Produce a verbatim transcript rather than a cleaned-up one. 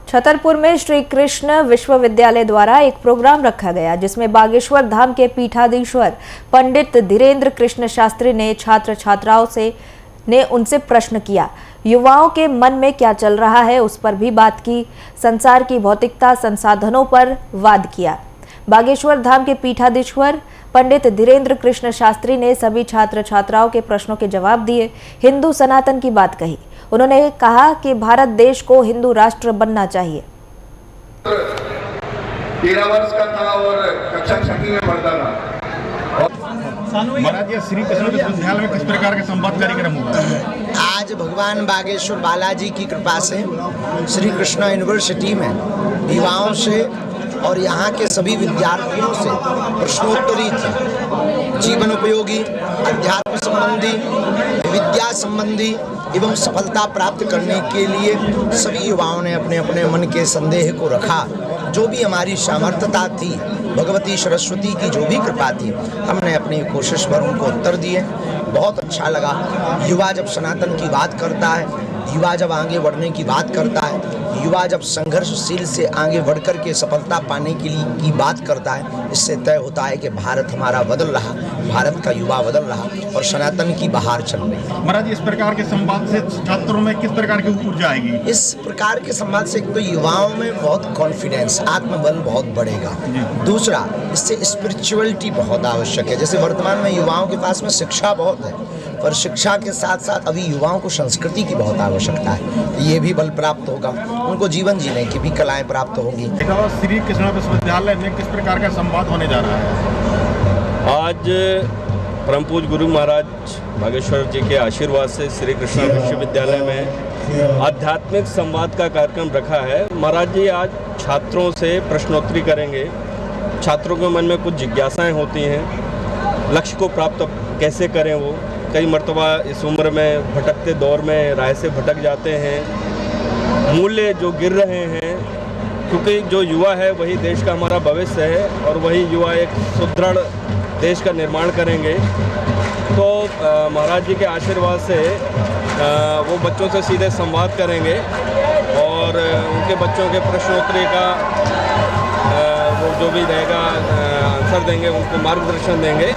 छतरपुर में श्री कृष्ण विश्वविद्यालय द्वारा एक प्रोग्राम रखा गया, जिसमें बागेश्वर धाम के पीठाधीश्वर पंडित धीरेन्द्र कृष्ण शास्त्री ने छात्र छात्राओं से ने उनसे प्रश्न किया। युवाओं के मन में क्या चल रहा है उस पर भी बात की। संसार की भौतिकता, संसाधनों पर वाद किया। बागेश्वर धाम के पीठाधीश्वर पंडित धीरेन्द्र कृष्ण शास्त्री ने सभी छात्र छात्राओं के प्रश्नों के जवाब दिए। हिंदू सनातन की बात कही। उन्होंने कहा कि भारत देश को हिंदू राष्ट्र बनना चाहिए। तेरह वर्ष का था और कक्षा छठी में पढ़ता था। महाराज, ये श्री कृष्ण विश्वविद्यालय में किस प्रकार के संवाद कार्यक्रम होगा? आज भगवान बागेश्वर बालाजी की कृपा से श्री कृष्ण यूनिवर्सिटी में युवाओं से और यहाँ के सभी विद्यार्थियों से प्रश्नोत्तरी थी। जीवन उपयोगी, अध्यात्म संबंधी, विद्या संबंधी एवं सफलता प्राप्त करने के लिए सभी युवाओं ने अपने अपने मन के संदेह को रखा। जो भी हमारी सामर्थ्यता थी, भगवती सरस्वती की जो भी कृपा थी, हमने अपनी कोशिश पर उनको उत्तर दिए। बहुत अच्छा लगा। युवा जब सनातन की बात करता है, युवा जब आगे बढ़ने की बात करता है, युवा जब संघर्षशील से आगे बढ़कर के सफलता पाने के लिए की बात करता है, इससे तय होता है कि भारत हमारा बदल रहा, भारत का युवा बदल रहा और सनातन की बहार चल रही। महाराज, इस प्रकार के संवाद से छात्रों में किस प्रकार की ऊर्जा आएगी? इस प्रकार के संवाद से तो युवाओं में बहुत कॉन्फिडेंस, आत्मबल बहुत बढ़ेगा। दूसरा, इससे स्पिरिचुअलिटी बहुत आवश्यक है। जैसे वर्तमान में युवाओं के पास में शिक्षा बहुत है, पर शिक्षा के साथ साथ अभी युवाओं को संस्कृति की बहुत आवश्यकता है। ये भी बल प्राप्त होगा, उनको जीवन जीने की भी कलाएं प्राप्त होंगी। श्री कृष्ण विश्वविद्यालय में किस प्रकार का संवाद होने जा रहा है? आज परम पूज्य गुरु महाराज बागेश्वर जी के आशीर्वाद से श्री कृष्ण विश्वविद्यालय में आध्यात्मिक संवाद का कार्यक्रम रखा है। महाराज जी आज छात्रों से प्रश्नोत्तरी करेंगे। छात्रों के मन में कुछ जिज्ञासाएं होती हैं, लक्ष्य को प्राप्त कैसे करें। वो कई मर्तबा इस उम्र में भटकते दौर में राह से भटक जाते हैं, मूल्य जो गिर रहे हैं, क्योंकि जो युवा है वही देश का हमारा भविष्य है और वही युवा एक सुदृढ़ देश का निर्माण करेंगे। तो महाराज जी के आशीर्वाद से आ, वो बच्चों से सीधे संवाद करेंगे और उनके बच्चों के प्रश्नोत्तरी का आ, वो जो भी रहेगा आंसर देंगे, उनको मार्गदर्शन देंगे।